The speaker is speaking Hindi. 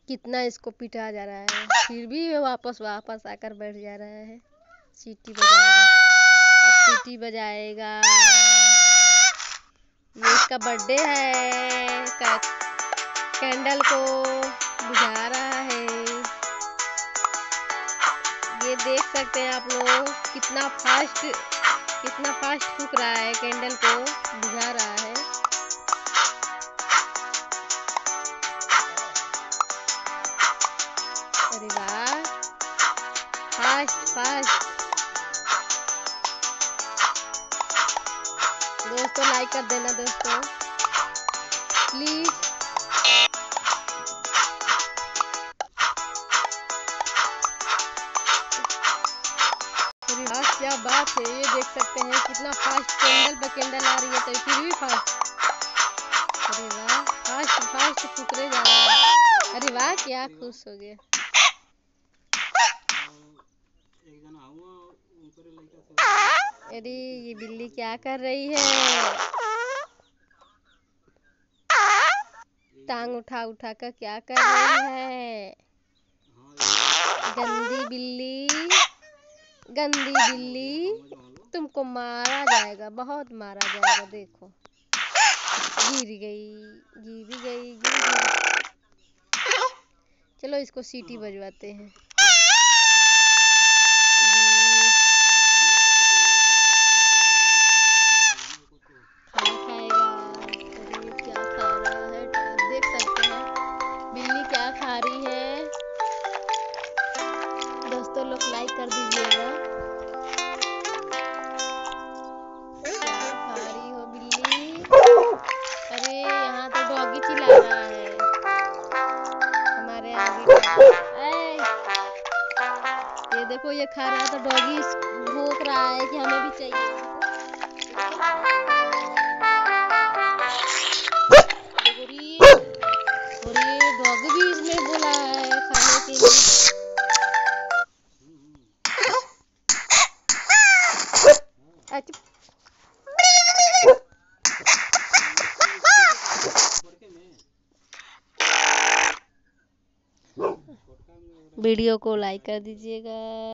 कितना इसको पिटा जा रहा है, फिर भी ये वापस आकर बैठ जा रहा है। सीटी बजाएगा, अब सीटी बजाएगा। ये इसका बर्थडे है, कैंडल को बुझा रहा है। ये देख सकते हैं आप लोग कितना फास्ट फूक रहा है, कैंडल को बुझा रहा है। अरे वाह, फास्ट। दोस्तों लाइक कर देना दोस्तों प्लीज। क्या बात है, ये देख सकते हैं कितना फास्ट कैंडल पे कैंडल आ रही है, तो फिर भी फास्ट। अरे वाह, फास्ट फुकरे जा रहा है। अरे वाह, क्या खुश हो गया। अरे ये बिल्ली क्या कर रही है, टांग उठा कर क्या कर रही है। गंदी बिल्ली, तुमको मारा जाएगा, बहुत मारा जाएगा। देखो गिर गई। चलो इसको सीटी बजवाते हैं। खाएगा। ये क्या खा रहा है, देख सकते हैं बिल्ली क्या खा रही है। दोस्तों लोग लाइक कर दीजिएगा। क्या खा रही हो बिल्ली। अरे यहाँ तो डॉगी चिल्ला रहा है, हमारे यहाँ भी ये देखो ये खा रहा है तो डॉगी भौंक रहा है कि हमें भी चाहिए। और ये डॉगी भी इसमें बोला है खाने के लिए। वीडियो को लाइक कर दीजिएगा।